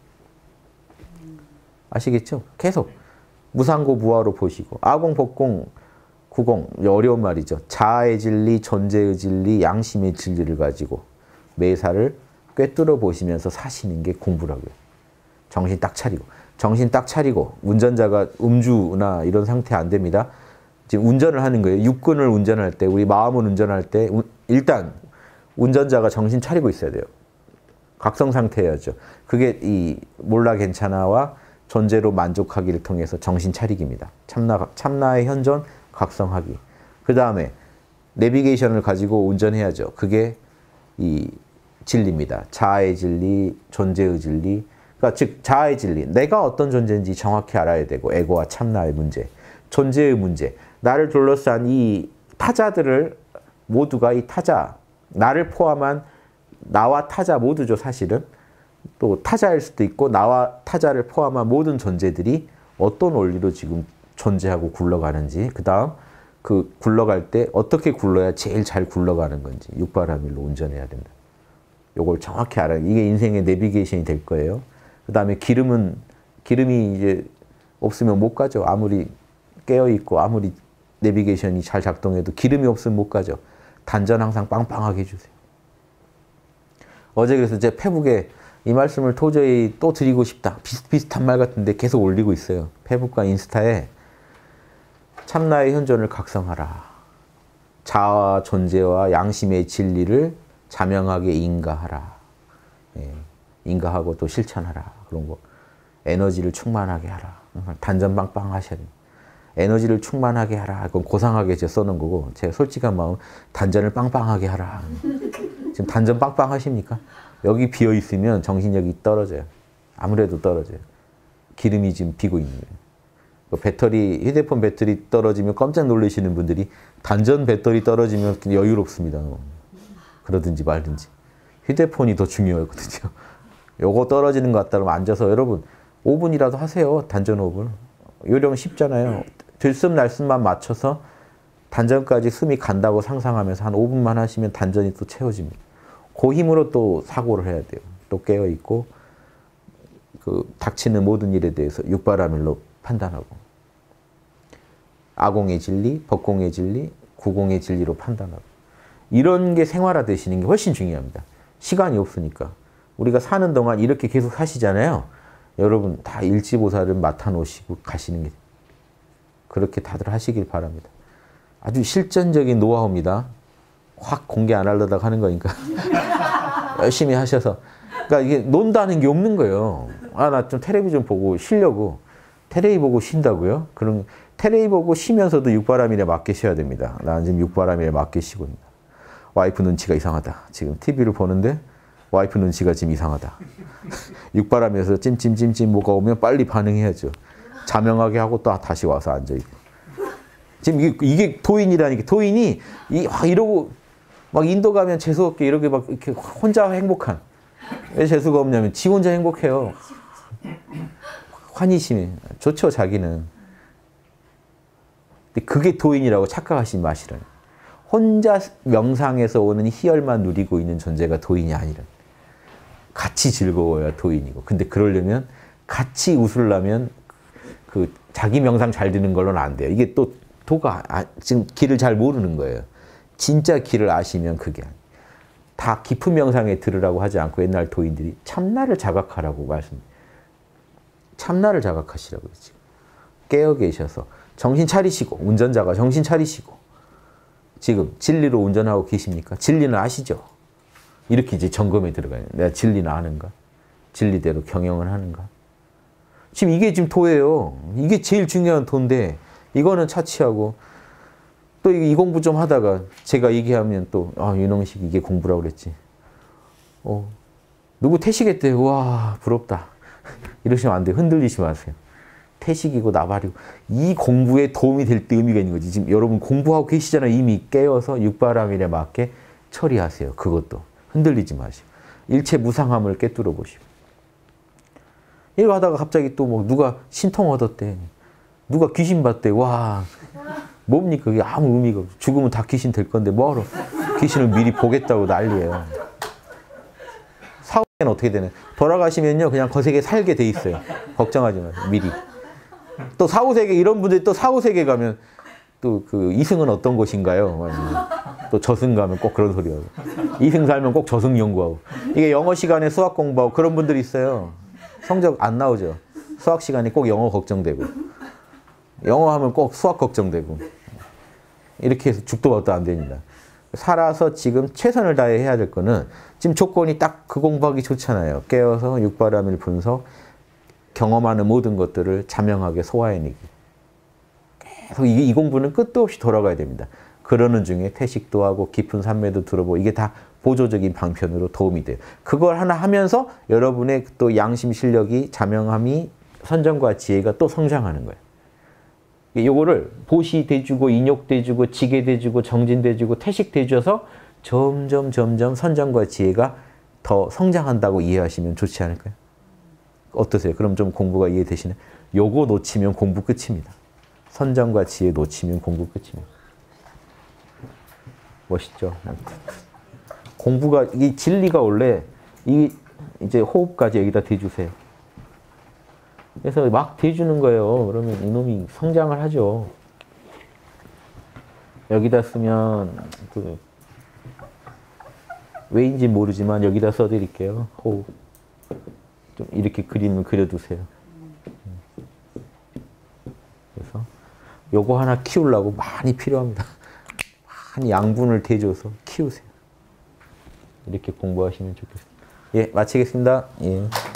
Speaker 1: 아시겠죠? 계속 무상고 무아로 보시고 아공, 법공, 구공 어려운 말이죠. 자아의 진리, 존재의 진리, 양심의 진리를 가지고 매사를 꿰뚫어 보시면서 사시는 게 공부라고요. 정신 딱 차리고 정신 딱 차리고 운전자가 음주나 이런 상태 안 됩니다. 지금 운전을 하는 거예요. 육군을 운전할 때, 우리 마음을 운전할 때 일단 운전자가 정신 차리고 있어야 돼요. 각성 상태여야죠. 그게 이 몰라 괜찮아와 존재로 만족하기를 통해서 정신 차리기입니다. 참나의 현존, 각성하기. 그 다음에 내비게이션을 가지고 운전해야죠. 그게 이 진리입니다. 자아의 진리, 존재의 진리. 그러니까 즉 자아의 진리. 내가 어떤 존재인지 정확히 알아야 되고 에고와 참나의 문제, 존재의 문제. 나를 둘러싼 이 타자들을 모두가 이 타자, 나를 포함한 나와 타자 모두죠, 사실은. 또 타자일 수도 있고 나와 타자를 포함한 모든 존재들이 어떤 원리로 지금 존재하고 굴러가는지, 그 다음 그 굴러갈 때 어떻게 굴러야 제일 잘 굴러가는 건지 육바라밀로 운전해야 된다. 요걸 정확히 알아야, 이게 인생의 내비게이션이 될 거예요. 그 다음에 기름이 이제 없으면 못 가죠. 아무리 깨어있고 아무리 내비게이션이 잘 작동해도 기름이 없으면 못 가죠. 단전 항상 빵빵하게 해주세요. 어제 그래서 제 페북에 이 말씀을 도저히 또 드리고 싶다. 비슷비슷한 말 같은데 계속 올리고 있어요. 페북과 인스타에 참나의 현존을 각성하라. 자아와 존재와 양심의 진리를 자명하게 인가하라. 예, 인가하고 또 실천하라. 그런 거. 에너지를 충만하게 하라. 단전 빵빵 하셔야 돼요. 에너지를 충만하게 하라. 그건 고상하게 제가 써놓은 거고, 제가 솔직한 마음, 단전을 빵빵하게 하라. 지금 단전 빵빵 하십니까? 여기 비어 있으면 정신력이 떨어져요. 아무래도 떨어져요. 기름이 지금 비고 있는 거예요. 배터리, 휴대폰 배터리 떨어지면 깜짝 놀라시는 분들이 단전 배터리 떨어지면 여유롭습니다. 그러든지 말든지. 휴대폰이 더 중요하거든요. 요거 떨어지는 것 같다 그러면 앉아서 여러분 5분이라도 하세요. 단전 호흡을. 요령 쉽잖아요. 들숨 날숨만 맞춰서 단전까지 숨이 간다고 상상하면서 한 5분만 하시면 단전이 또 채워집니다. 그 힘으로 또 사고를 해야 돼요. 또 깨어있고 그 닥치는 모든 일에 대해서 육바라밀로 판단하고 아공의 진리, 법공의 진리, 구공의 진리로 판단하고 이런 게 생활화되시는 게 훨씬 중요합니다. 시간이 없으니까. 우리가 사는 동안 이렇게 계속 사시잖아요. 여러분 다 일지보살을 맡아놓으시고 가시는 게 그렇게 다들 하시길 바랍니다. 아주 실전적인 노하우입니다. 확 공개 안 하려다가 하는 거니까 열심히 하셔서. 그러니까 이게 논다는 게 없는 거예요. 아, 나 좀 텔레비 좀 보고 쉬려고. 텔레비 보고 쉰다고요? 그럼 텔레비 보고 쉬면서도 육바라밀에 맞게 쉬어야 됩니다. 나는 지금 육바라밀에 맞게 쉬고 있다. 와이프 눈치가 이상하다. 지금 TV를 보는데 와이프 눈치가 지금 이상하다. 육바라밀에서 찜찜찜찜 뭐가 오면 빨리 반응해야죠. 자명하게 하고 또 다시 와서 앉아있고. 지금 이게 도인이라니까. 도인이 이러고 막 인도 가면 재수없게 이렇게 막 이렇게 혼자 행복한. 왜 재수가 없냐면 지 혼자 행복해요. 환희심이 좋죠, 자기는. 근데 그게 도인이라고 착각하시지 마시라니. 혼자 명상에서 오는 희열만 누리고 있는 존재가 도인이 아니라. 같이 즐거워야 도인이고. 근데 그러려면 같이 웃으려면 그 자기 명상 잘 드는 걸로는 안 돼요. 이게 또 도가 지금 길을 잘 모르는 거예요. 진짜 길을 아시면 그게 아니에요. 다 깊은 명상에 들으라고 하지 않고 옛날 도인들이 참나를 자각하라고 말씀해요. 참나를 자각하시라고 그러지. 깨어 계셔서 정신 차리시고 운전자가 정신 차리시고 지금 진리로 운전하고 계십니까? 진리는 아시죠? 이렇게 이제 점검에 들어가요. 내가 진리는 아는가? 진리대로 경영을 하는가? 지금 이게 지금 도예요. 이게 제일 중요한 도인데 이거는 차치하고 또 이 공부 좀 하다가 제가 얘기하면 또 윤홍식 이게 공부라고 그랬지. 누구 퇴식했대요. 와 부럽다. 이러시면 안 돼요. 흔들리시면 마세요. 퇴식이고 나발이고 이 공부에 도움이 될 때 의미가 있는 거지. 지금 여러분 공부하고 계시잖아요. 이미 깨어서 육바라밀에 맞게 처리하세요. 그것도 흔들리지 마시고 일체 무상함을 깨뚫어 보시고. 이거 하다가 갑자기 또 뭐 누가 신통 얻었대. 누가 귀신 봤대. 와 뭡니까? 그게 아무 의미가 없어. 죽으면 다 귀신 될 건데 뭐하러 귀신을 미리 보겠다고 난리예요. 사후세계는 어떻게 되나요? 돌아가시면요 그냥 거세계 살게 돼 있어요. 걱정하지 마세요. 미리. 또 사후세계 이런 분들이 또 사후세계 가면 또 그 이승은 어떤 곳인가요? 또 저승 가면 꼭 그런 소리 하고 이승 살면 꼭 저승 연구하고 이게 영어 시간에 수학 공부하고 그런 분들이 있어요. 성적 안 나오죠. 수학 시간에 꼭 영어 걱정되고, 영어 하면 꼭 수학 걱정되고, 이렇게 해서 죽도 밥도 안 됩니다. 살아서 지금 최선을 다해 해야 될 거는 지금 조건이 딱 그 공부하기 좋잖아요. 깨어서 육바라밀 분석, 경험하는 모든 것들을 자명하게 소화해내기. 계속 이 공부는 끝도 없이 돌아가야 됩니다. 그러는 중에 태식도 하고 깊은 산매도 들어보고 이게 다 보조적인 방편으로 도움이 돼요. 그걸 하나 하면서 여러분의 또 양심 실력이 자명함이 선정과 지혜가 또 성장하는 거예요. 요거를 보시 대주고 인욕 대주고 지계 대주고 정진 대주고 태식 대줘서 점점 선정과 지혜가 더 성장한다고 이해하시면 좋지 않을까요? 어떠세요? 그럼 좀 공부가 이해되시나요? 요거 놓치면 공부 끝입니다. 선정과 지혜 놓치면 공부 끝입니다. 멋있죠? 공부가, 이 진리가 원래, 이제 호흡까지 여기다 대주세요. 그래서 막 대주는 거예요. 그러면 이놈이 성장을 하죠. 여기다 쓰면, 왜인지 모르지만 여기다 써드릴게요. 호흡. 좀 이렇게 그림을 그려두세요. 그래서 요거 하나 키우려고 많이 필요합니다. 많이 양분을 대줘서 키우세요. 이렇게 공부하시면 좋겠습니다. 예, 마치겠습니다. 예.